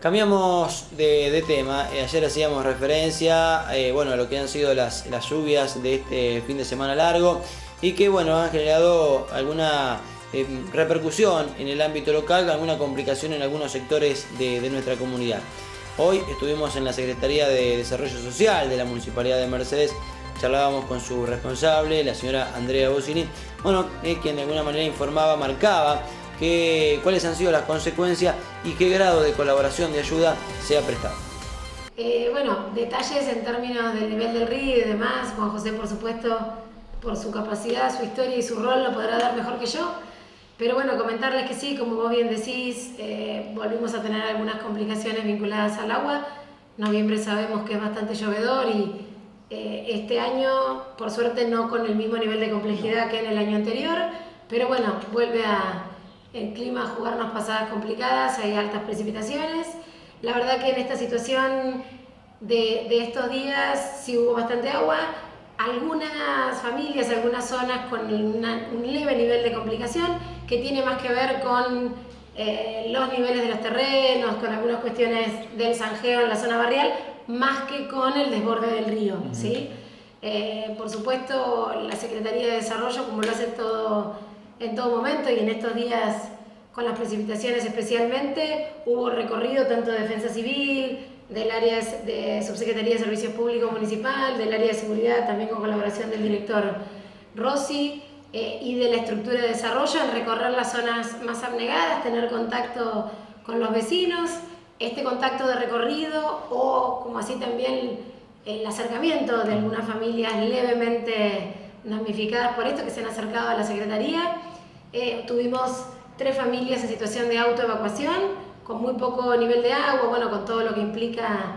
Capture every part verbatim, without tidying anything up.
Cambiamos de, de tema. Eh, ayer hacíamos referencia eh, bueno, a lo que han sido las, las lluvias de este fin de semana largo y que bueno, han generado alguna eh, repercusión en el ámbito local, alguna complicación en algunos sectores de, de nuestra comunidad. Hoy estuvimos en la Secretaría de Desarrollo Social de la Municipalidad de Mercedes, charlábamos con su responsable, la señora Andrea Bossini, bueno, eh, quien de alguna manera informaba, marcaba que, cuáles han sido las consecuencias y qué grado de colaboración, de ayuda se ha prestado. Eh, bueno, detalles en términos del nivel del río y demás, Juan José por supuesto, por su capacidad, su historia y su rol lo podrá dar mejor que yo, pero bueno, comentarles que sí, como vos bien decís, eh, volvimos a tener algunas complicaciones vinculadas al agua. Noviembre sabemos que es bastante llovedor y eh, este año, por suerte, no con el mismo nivel de complejidad que en el año anterior, pero bueno, vuelve a el clima a jugarnos pasadas complicadas, hay altas precipitaciones. La verdad que en esta situación de, de estos días sí hubo bastante agua, algunas familias, algunas zonas con una, un leve nivel de complicación que tiene más que ver con eh, los niveles de los terrenos, con algunas cuestiones del zanjeo en la zona barrial, más que con el desborde del río. Uh-huh. ¿Sí? Eh, por supuesto, la Secretaría de Desarrollo, como lo hace todo en todo momento y en estos días con las precipitaciones especialmente, hubo recorrido tanto de Defensa Civil, del área de Subsecretaría de Servicios Públicos Municipal, del área de Seguridad, también con colaboración del director Rossi, eh, y de la estructura de desarrollo en recorrer las zonas más abnegadas, tener contacto con los vecinos, este contacto de recorrido o como así también el acercamiento de algunas familias levemente damnificadas por esto que se han acercado a la Secretaría. Eh, tuvimos tres familias en situación de autoevacuación, con muy poco nivel de agua, bueno, con todo lo que implica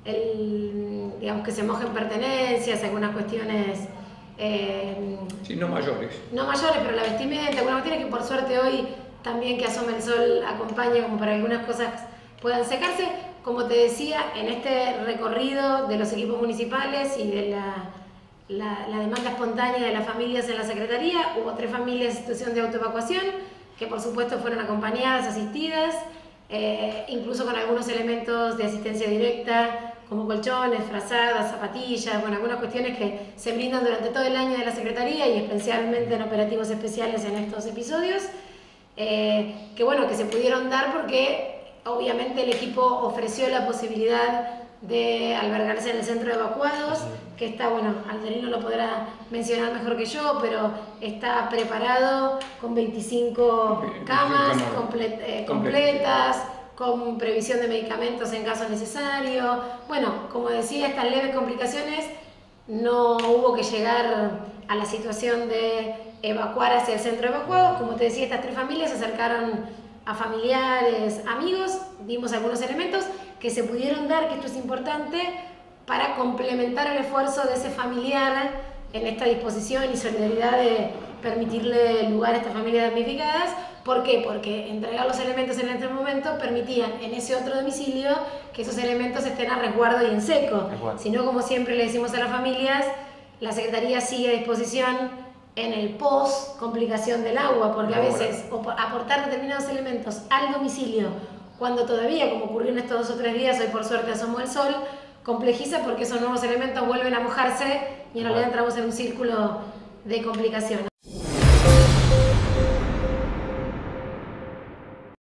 el, digamos, que se mojen pertenencias, algunas cuestiones... Eh, sí, no mayores. No mayores, pero la vestimenta, algunas cuestiones que por suerte hoy también que asome el sol acompaña como para que algunas cosas puedan secarse. Como te decía, en este recorrido de los equipos municipales y de la... La, la demanda espontánea de las familias en la Secretaría, hubo tres familias en situación de autoevacuación que por supuesto fueron acompañadas, asistidas, eh, incluso con algunos elementos de asistencia directa como colchones, frazadas, zapatillas, bueno, algunas cuestiones que se brindan durante todo el año de la Secretaría y especialmente en operativos especiales en estos episodios, eh, que bueno, que se pudieron dar porque obviamente el equipo ofreció la posibilidad de albergarse en el centro de evacuados, que está, bueno, Alderino lo podrá mencionar mejor que yo, pero está preparado con veinticinco camas comple eh, completas, con previsión de medicamentos en caso necesario. Bueno, como decía, estas leves complicaciones no hubo que llegar a la situación de evacuar hacia el centro de evacuados. Como te decía, estas tres familias se acercaron a familiares, amigos, dimos algunos elementos que se pudieron dar, que esto es importante, para complementar el esfuerzo de ese familiar en esta disposición y solidaridad de permitirle lugar a estas familias damnificadas. ¿Por qué? Porque entregar los elementos en este momento permitían en ese otro domicilio que esos elementos estén a resguardo y en seco. Si no, como siempre le decimos a las familias, la Secretaría sigue a disposición en el post complicación del agua, porque a veces aportar determinados elementos al domicilio cuando todavía, como ocurrió en estos dos o tres días, hoy por suerte asomó el sol, complejiza porque esos nuevos elementos vuelven a mojarse y en realidad entramos en un círculo de complicación.